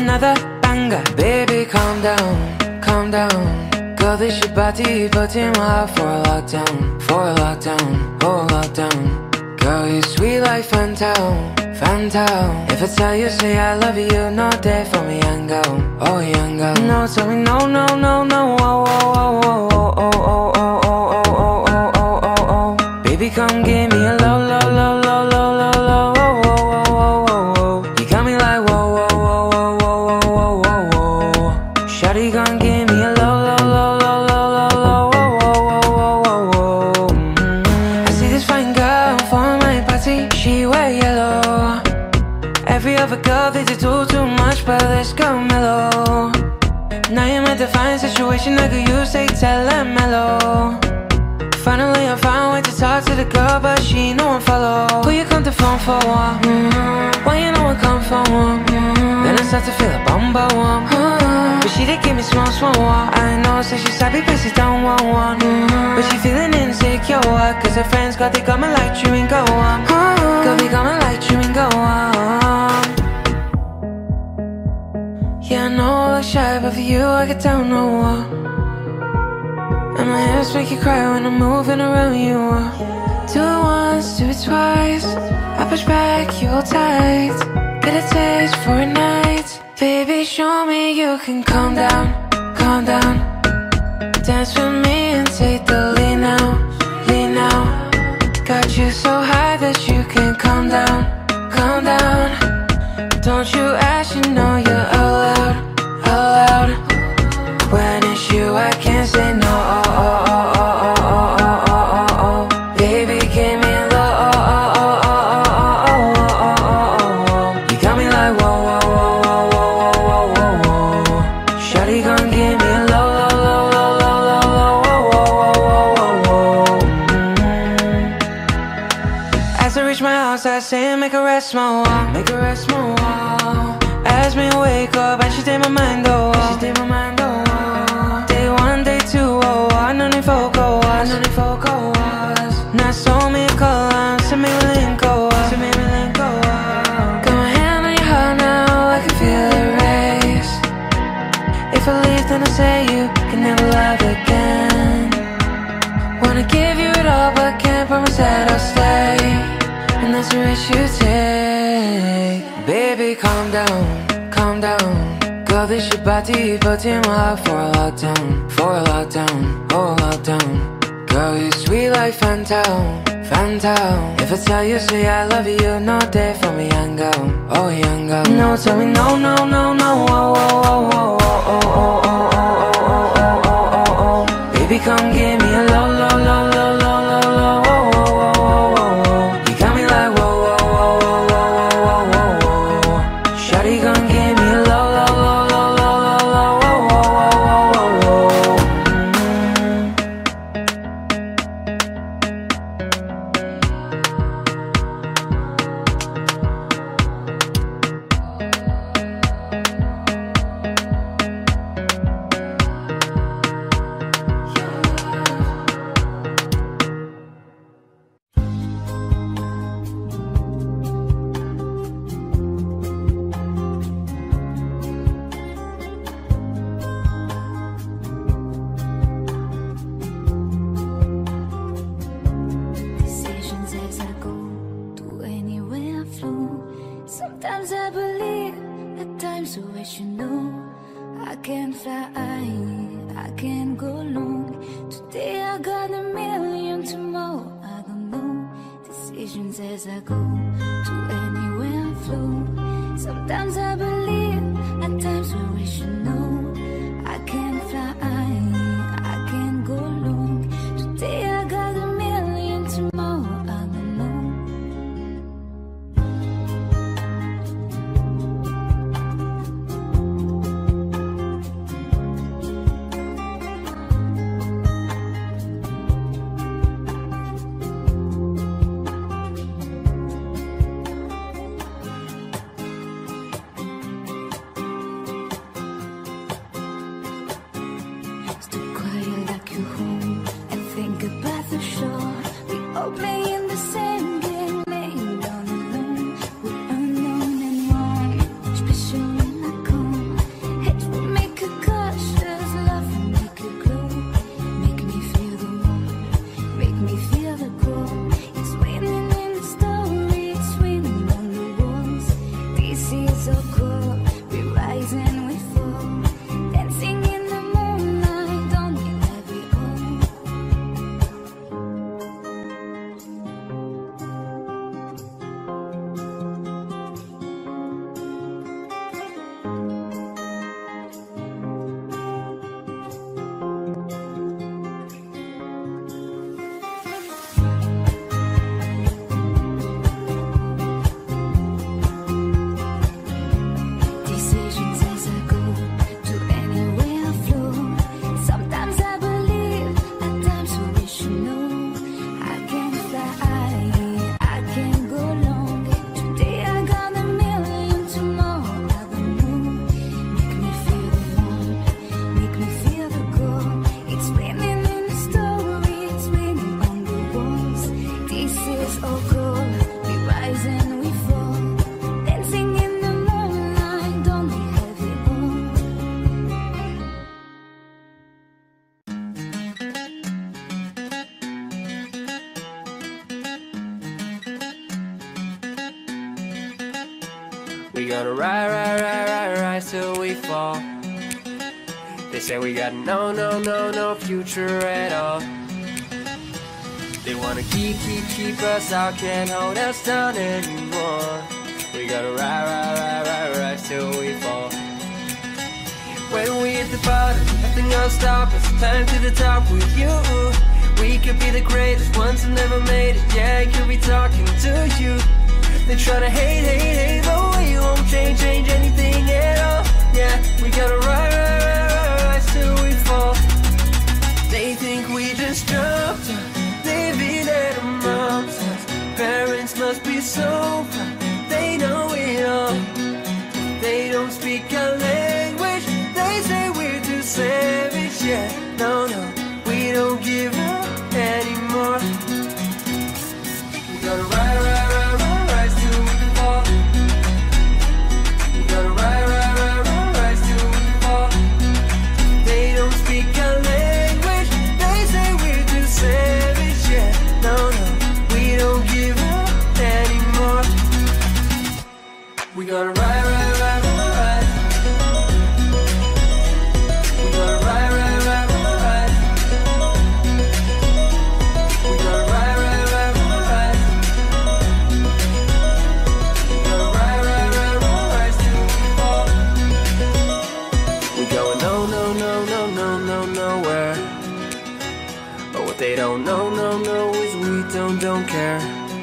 another banger. Baby, calm down, calm down. Girl, this your body, but in my heart for a lockdown, for a lockdown, oh lockdown. Girl, you sweet like Fanta, Fanta. If I tell you, say I love you, no day for me, young girl, oh young girl. No, tell me no, no, no, no, oh, oh, oh, oh, oh, oh, oh, oh, oh, oh, oh, oh, oh. Baby, come give me a low, low, low, low, low, low, low, oh, oh, oh, oh, oh. You got me like whoa, whoa, whoa, whoa, whoa, whoa, whoa, whoa. Shawty, come give me a low, low, low, low, low, low, low, oh, oh, oh, oh, oh. I see this fine girl for my party, she wear yellow. Every other girl, they do too much, but let's go mellow. Now you're in a fine situation, I could use a mellow. Finally I found way to talk to the girl, but she ain't no one follow. Who you come to phone for? Why you know I come for one? Then I start to feel a bumble one. But she did give me small, small one. I know, so she's happy, but she don't want one. But she feeling insecure, cause her friends got they coming like chewing go on. Girl, they coming like chewing go on. Yeah, I know I look shy, but for you I get down no one. And my hips make you cry when I'm moving around you. Do it once, do it twice. I push back, you hold tight. Get a taste for a night. Baby, show me you can calm down, calm down. Dance with me and take the lead now, lead now. Got you so high that you can calm down, calm down. Don't you ask, you know you're allowed, allowed. When it's you, I can't say no. Oh, oh, oh, oh, oh, oh, oh, oh, oh. Baby, give me low. Oh, oh, oh, oh, oh, oh, oh, oh, oh. You got me like whoa, whoa, whoa, whoa, whoa, whoa, whoa. Shawty gon' give me a low, low, low, low, low, low, whoa, whoa, whoa, whoa, whoa. As I reach my house, I say make a rest, my wall, make a rest, my wall. As me wake up and she take my mind, oh, she take my mind, oh. Day one, day two, oh, I know they focus, I know they focus. Now so me call, so me link, oh, so me link, oh. Got my hand on your heart now, I can feel it race. If I leave, then I say you can never love again. Wanna give you it all, but can't promise that I'll stay. And that's the risk you take. Baby, calm down, calm down. Girl, this your body, but in my heart for a lockdown, for a lockdown, oh lockdown. Girl, you sweet like Fanta, Fanta. If I tell you, say I love you, no day for me, young girl, oh young girl. No, tell me no, no, no, no, oh, oh, oh, oh, oh, oh, oh, oh, oh, oh, oh, oh. Baby, come give me a low, low, low, low, low, low, low, oh, oh, oh, oh, oh. You got me like whoa, whoa, whoa, whoa, whoa, whoa, whoa, whoa. Shawty gon' give me a low, low, low. Special when I come so cool. We rise and we fall, dancing in the moonlight. Don't we have it all? Decisions as I go to anywhere I flow. Sometimes I believe, at times I wish you know. I can fly, I can go long. Today I got a million, tomorrow I don't know. Make me feel the warmth, make me feel the glow. It's raining in the story, it's raining on the walls. This is all gold, we rise and we fall, dancing in the moonlight. Don't we have it all? We gotta rise till we fall. They say we got no future at all. They wanna keep us out, can't hold us down anymore. We gotta rise till we fall. When we hit the bottom, nothing else stop us. Climb to the top with you. We could be the greatest ones who never made it. Yeah, I could be talking to you. They tryna hate, but we won't change anything at all. Yeah, we gotta rise till we fall. They think we just jumped on, living at a mountains. Parents must be so proud, they know it all. They don't speak our language, they say we're too savage. Yeah, no, we don't give up anymore. We gotta rise till we fall. We gotta rise till we fall. They don't speak our language, they say we're too savage. Yeah, no, we don't give up anymore. We gotta rise. We gotta rise. We gotta rise. We gotta rise till we fall. We going nowhere. But what they don't know is we don't care.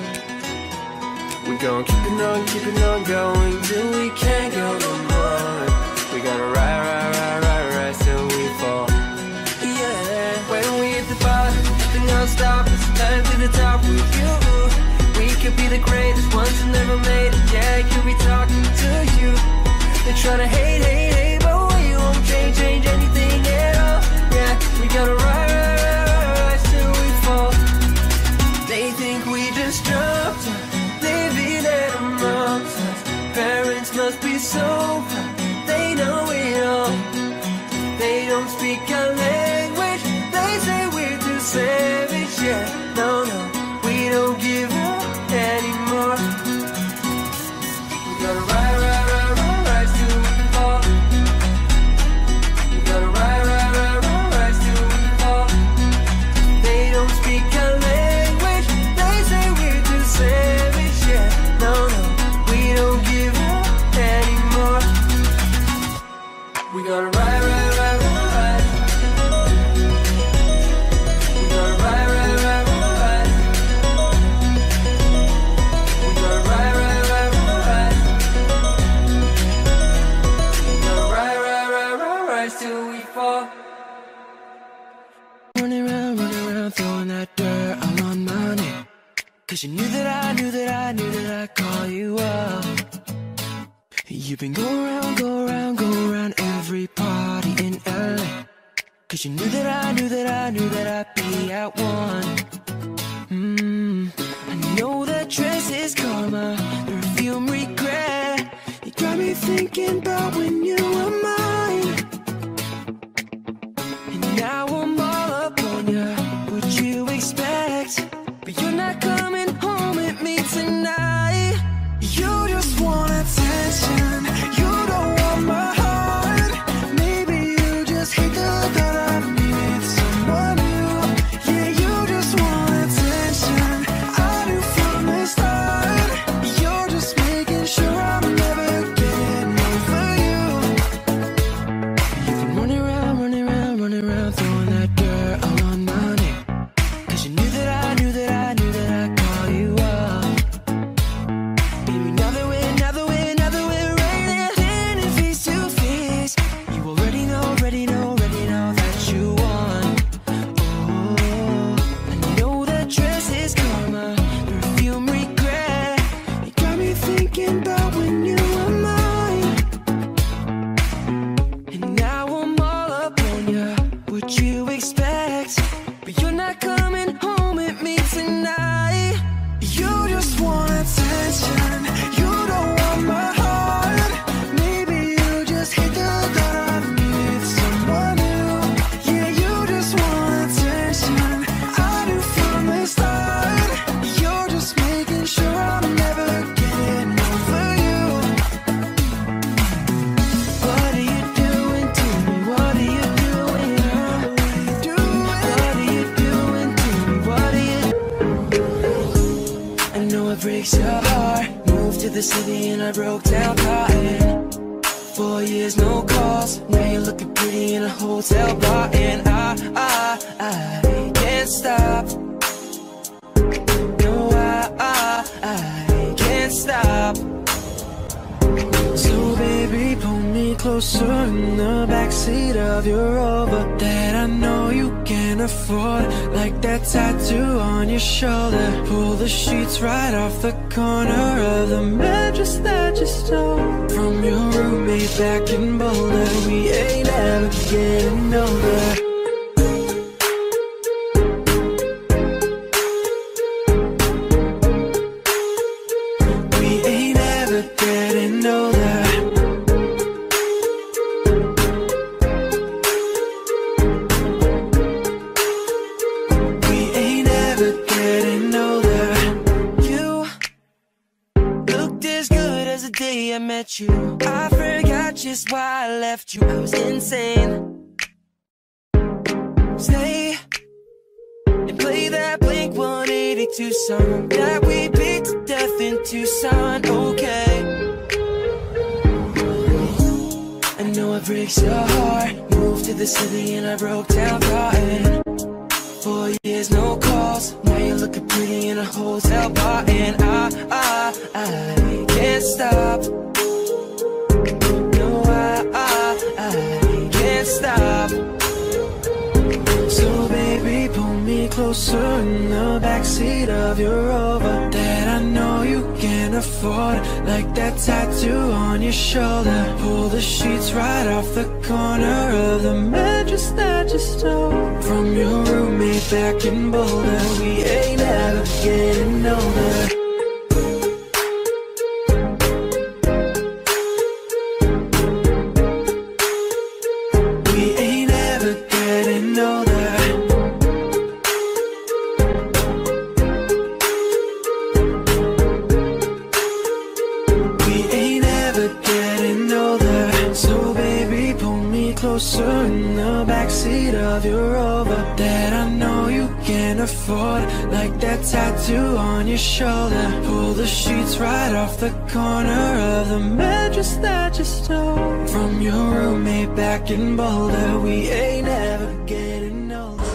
We gon' keep it on going till we can't go no more. We gotta rise till we fall. Yeah, when we hit the bottom, nothing else stop us. Climb to the top with you. We could be the greatest ones who never made it. Yeah, I could be talking to you. They tryna hate, but we won't change anything at all. Yeah, we gotta rise till we fall. They think we just jumped on, living at a mountains. Parents must be so proud, they know it all. They don't speak our language, they say we're too savage. Yeah, no, we don't give up anymore. We gotta rise till we fall. We gotta rise till we fall. They don't speak our language, they say we're too savage. Yeah, no, we don't give up anymore. We gotta rise. We gotta rise. We gotta rise. We gotta rise till we fall. Running around, throwing that dirt all on my name. 'Cause you knew that I'd call you up. You've been go around every party in LA. 'Cause you knew that I'd be at one. I know that dress is karma, perfume regret. You got me thinking about when you were mine. And now I'm all up on you, what you expect? But you're not coming home with me tonight. You just want attention, the city and I broke down crying. 4 years, no calls. Now you're looking pretty in a hotel bar, and I can't stop. No, I can't stop. So baby, pull me closer in the backseat of your Rover that I know you can't afford, like that tattoo on your shoulder. Pull the sheets right off the corner of the mattress that you stole from your roommate back in Boulder. We ain't ever getting older. You. I forgot just why I left you. I was insane. Stay and play that Blink 182 song that we beat to death in Tucson. Okay, I know it breaks your heart. Moved to the city and I broke down crying. 4 years, no calls. Now you're looking pretty in a hotel bar, and I can't stop. I can't stop. So baby, pull me closer in the backseat of your Rover that I know you can't afford, like that tattoo on your shoulder. Pull the sheets right off the corner of the mattress that you stole from your roommate back in Boulder. We ain't ever getting older. Closer in the backseat of your Rover that I know you can't afford, like that tattoo on your shoulder. Pull the sheets right off the corner of the mattress that you stole from your roommate back in Boulder. We ain't ever getting older.